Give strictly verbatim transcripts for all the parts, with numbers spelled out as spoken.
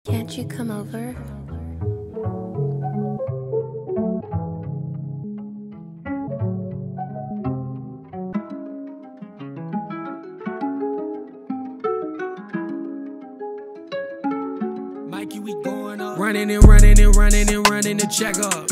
Can't you come over? Mikey, we going up. Running and running and running and running to check up.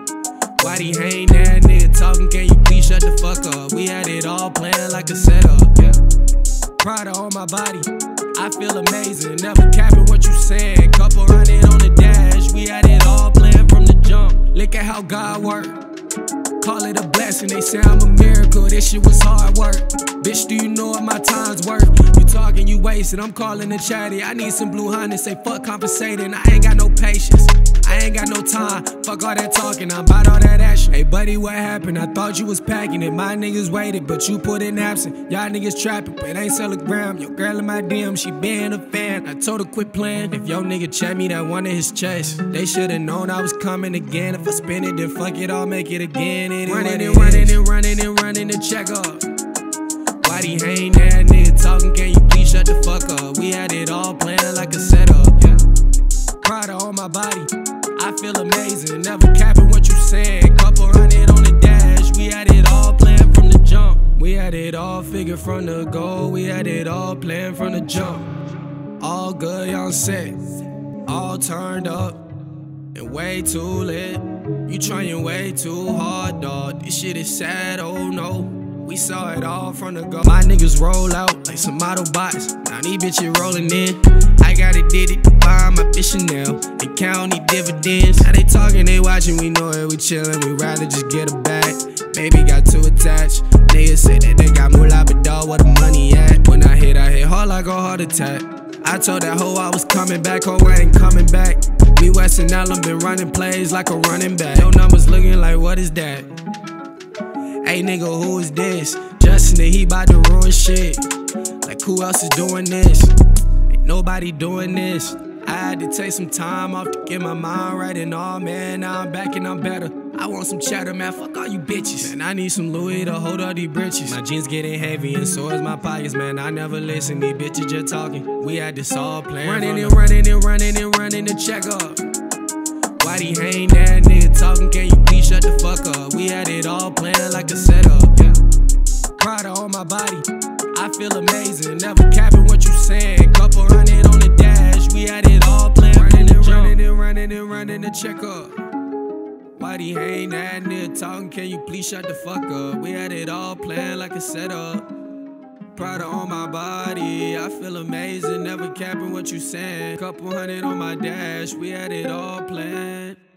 Why he ain't that nigga talking? Can you please shut the fuck up? We had it all planned like a setup, yeah. Prada on my body, I feel amazing. Never capping what you saying. Couple hundred on the dash, we had it all planned from the jump. Look at how God worked. Call it a blessing, they say I'm a miracle. This shit was hard work. Bitch, do you know what my time's worth? You talking, you wasted, I'm calling the chatty. I need some blue honey, say fuck compensating. I ain't got no patience, I ain't got no time. Fuck all that talking, I'm about all that action. Hey buddy, what happened? I thought you was packing it. My niggas waited, but you put in absent. Y'all niggas trapping, but ain't sell a gram. Your girl in my D M, she been a fan. I told her quit playing. If your nigga check me, that one in his chest. They should've known I was coming again. If I spin it, then fuck it, I'll make it again. It running and running and running and running to check up. Why he ain't that nigga talking? Can you please shut the fuck up? We had it all planned like a setup, yeah. Prada on my body, I feel amazing. Never capping what you saying. Couple hundred on the dash, we had it all planned from the jump. We had it all figured from the go. We had it all planned from the jump. All good, y'all set, all turned up, and way too lit. You trying way too hard, dawg. This shit is sad, oh no. We saw it all from the go. My niggas roll out like some Autobots. Now these bitches rolling in. I got it, did it to buy my bitch Chanel and count these dividends. Now they talking, they watching, we know it, we chillin'. We rather just get a bag. Baby got too attached. Niggas say that they got moolah, but dawg, where the money at? When I hit, I hit hard like a heart attack. I told that hoe I was coming back, hoe I ain't coming back. Me, West and Allen been running plays like a running back. Your numbers looking like, what is that? Hey nigga, who is this? Justin, he bout to ruin shit. Like who else is doing this? Ain't nobody doing this. I had to take some time off to get my mind right and all, man. Now I'm back and I'm better. I want some cheddar, man. Fuck all you bitches. Man, I need some Louis to hold all these britches. My jeans getting heavy and so is my pockets, man. I never listen, these bitches just talking. We had this all planned. Running and running and running and running to check up. Why he ain't that nigga talking? Can you please shut the fuck up? We had it all planned like a setup, yeah. Prada on my body, I feel amazing. Never capping what you saying. Couple hundred on the dash, we had it all planned. Running and running and running and running to check up. Why he ain't that nigga talking? Can you please shut the fuck up? We had it all planned like a setup. Prada on my body, I feel amazing. Never capping what you saying. Couple hundred on my dash, we had it all planned.